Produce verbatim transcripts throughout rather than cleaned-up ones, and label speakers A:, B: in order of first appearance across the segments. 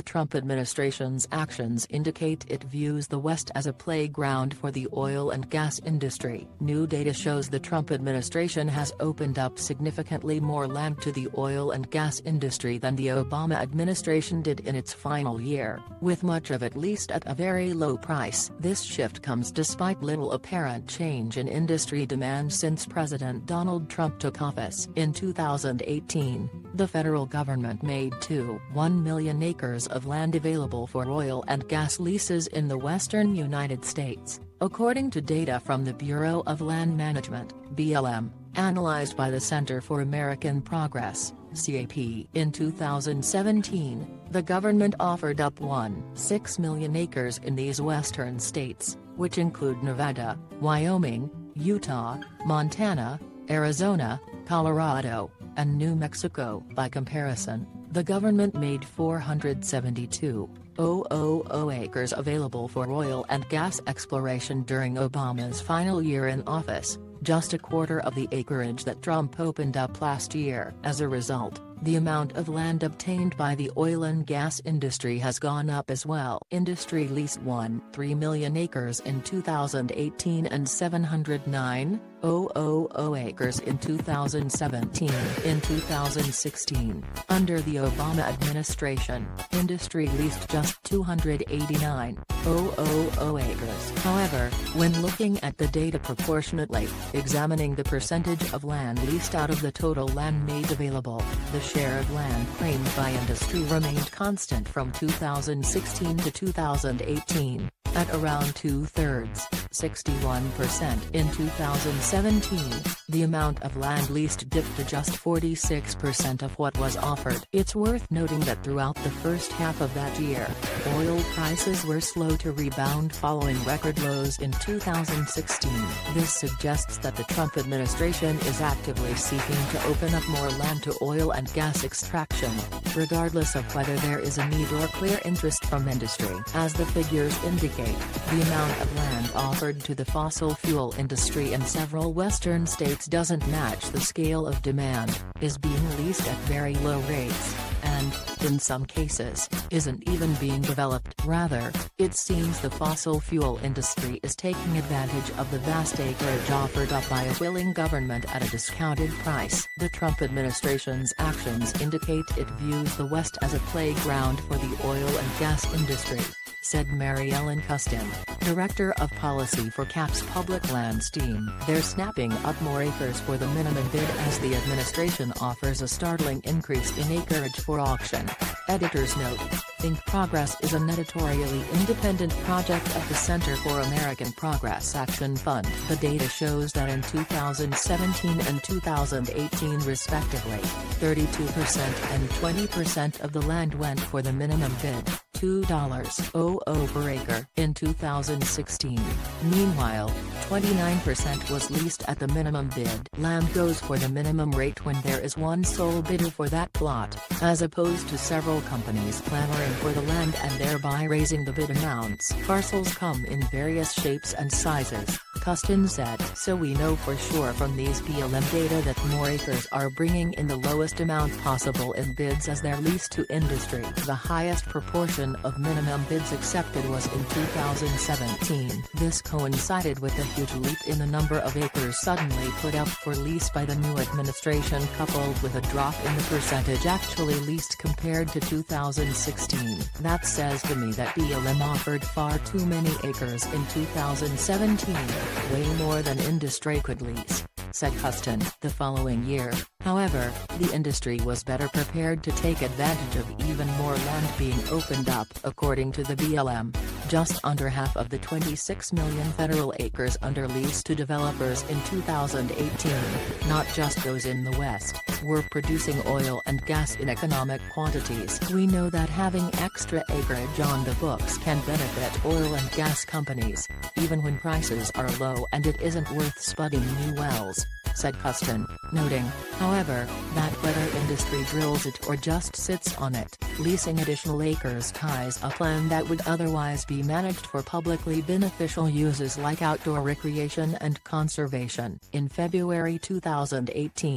A: The Trump administration's actions indicate it views the West as a playground for the oil and gas industry. New data shows the Trump administration has opened up significantly more land to the oil and gas industry than the Obama administration did in its final year, with much of it leased at a very low price. This shift comes despite little apparent change in industry demand since President Donald Trump took office. In two thousand eighteen, the federal government made two point one million acres of land available for oil and gas leases in the western United States, according to data from the Bureau of Land Management, B L M, analyzed by the Center for American Progress, C A P. In two thousand seventeen, the government offered up one point six million acres in these western states, which include Nevada, Wyoming, Utah, Montana, Arizona, Colorado, and New Mexico. By comparison, the government made four hundred seventy-two thousand acres available for oil and gas exploration during Obama's final year in office, just a quarter of the acreage that Trump opened up last year. As a result, the amount of land obtained by the oil and gas industry has gone up as well. Industry leased one point three million acres in two thousand eighteen and seven hundred nine thousand acres in two thousand seventeen. In two thousand sixteen, under the Obama administration, industry leased just two hundred eighty-nine thousand acres. However, when looking at the data proportionately, examining the percentage of land leased out of the total land made available, the share of land claimed by industry remained constant from two thousand sixteen to two thousand eighteen, at around two-thirds, sixty-one percent. In two thousand seventeen, the amount of land leased dipped to just forty-six percent of what was offered. It's worth noting that throughout the first half of that year, oil prices were slow to rebound following record lows in two thousand sixteen. This suggests that the Trump administration is actively seeking to open up more land to oil and gas extraction, regardless of whether there is a need or clear interest from industry. As the figures indicate, the amount of land offered to the fossil fuel industry in several western states doesn't match the scale of demand, is being leased at very low rates, and, in some cases, isn't even being developed. Rather, it seems the fossil fuel industry is taking advantage of the vast acreage offered up by a willing government at a discounted price. The Trump administration's actions indicate it views the West as a playground for the oil and gas industry, said Mary Ellen Custin, Director of Policy for CAP's Public Lands team. They're snapping up more acres for the minimum bid as the administration offers a startling increase in acreage for auction. Editor's note: Think Progress is an editorially independent project of the Center for American Progress Action Fund. The data shows that in two thousand seventeen and two thousand eighteen respectively, thirty-two percent and twenty percent of the land went for the minimum bid, two dollars per acre. In two thousand sixteen, meanwhile, twenty-nine percent was leased at the minimum bid. Land goes for the minimum rate when there is one sole bidder for that plot, as opposed to several companies clamoring for the land and thereby raising the bid amounts. Parcels come in various shapes and sizes, Custin said. So we know for sure from these B L M data that more acres are bringing in the lowest amount possible in bids as they're leased to industry. The highest proportion of minimum bids accepted was in two thousand seventeen. This coincided with a huge leap in the number of acres suddenly put up for lease by the new administration, coupled with a drop in the percentage actually leased compared to two thousand sixteen. That says to me that B L M offered far too many acres in two thousand seventeen, way more than industry could lease, said Custin. The following year, however, the industry was better prepared to take advantage of even more land being opened up. According to the B L M, just under half of the twenty-six million federal acres under lease to developers in two thousand eighteen, not just those in the West, were producing oil and gas in economic quantities. We know that having extra acreage on the books can benefit oil and gas companies, even when prices are low and it isn't worth spudding new wells, said Custin, noting, however, that whether industry drills it or just sits on it, leasing additional acres ties up land that would otherwise be managed for publicly beneficial uses like outdoor recreation and conservation. In February two thousand eighteen,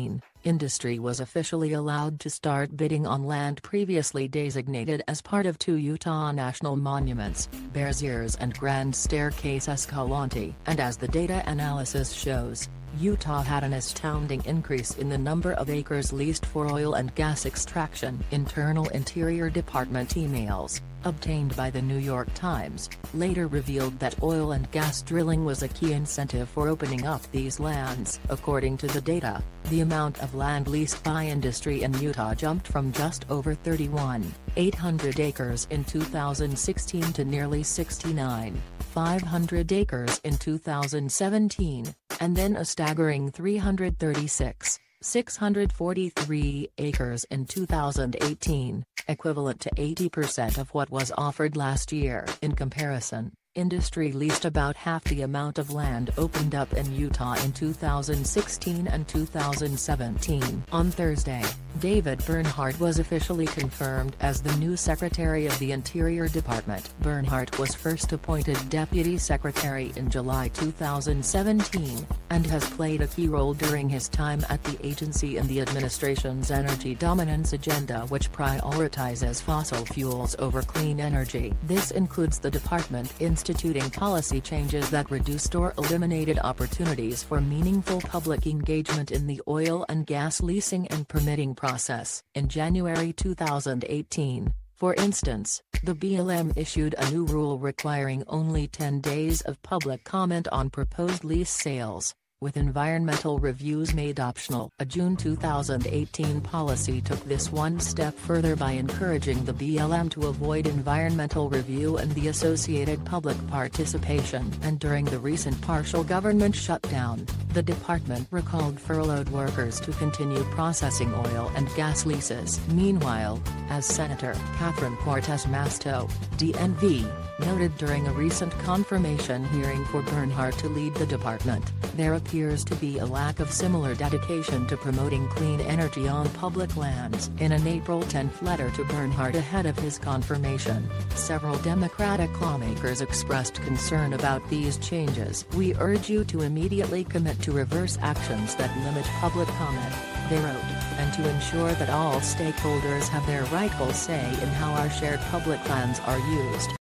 A: industry was officially allowed to start bidding on land previously designated as part of two Utah national monuments, Bears Ears and Grand Staircase Escalante. And as the data analysis shows, Utah had an astounding increase in the number of acres leased for oil and gas extraction. Internal Interior Department emails, obtained by the New York Times, later revealed that oil and gas drilling was a key incentive for opening up these lands. According to the data, the amount of land leased by industry in Utah jumped from just over thirty-one thousand eight hundred acres in two thousand sixteen to nearly sixty-nine thousand five hundred acres in two thousand seventeen, and then a staggering three hundred thirty-six thousand six hundred forty-three acres in two thousand eighteen, equivalent to eighty percent of what was offered last year. In comparison, industry leased about half the amount of land opened up in Utah in two thousand sixteen and two thousand seventeen. On Thursday, David Bernhardt was officially confirmed as the new Secretary of the Interior Department. Bernhardt was first appointed Deputy Secretary in July two thousand seventeen, and has played a key role during his time at the agency in the administration's energy dominance agenda, which prioritizes fossil fuels over clean energy. This includes the department instituting policy changes that reduced or eliminated opportunities for meaningful public engagement in the oil and gas leasing and permitting process. In January two thousand eighteen, for instance, the B L M issued a new rule requiring only ten days of public comment on proposed lease sales, with environmental reviews made optional. A June two thousand eighteen policy took this one step further by encouraging the B L M to avoid environmental review and the associated public participation. And during the recent partial government shutdown, the department recalled furloughed workers to continue processing oil and gas leases. Meanwhile, as Senator Catherine Cortez Masto, D N V, noted during a recent confirmation hearing for Bernhardt to lead the department, there appears to be a lack of similar dedication to promoting clean energy on public lands. In an April tenth letter to Bernhardt ahead of his confirmation, several Democratic lawmakers expressed concern about these changes. "We urge you to immediately commit to reverse actions that limit public comment," they wrote, "and to ensure that all stakeholders have their rightful say in how our shared public lands are used."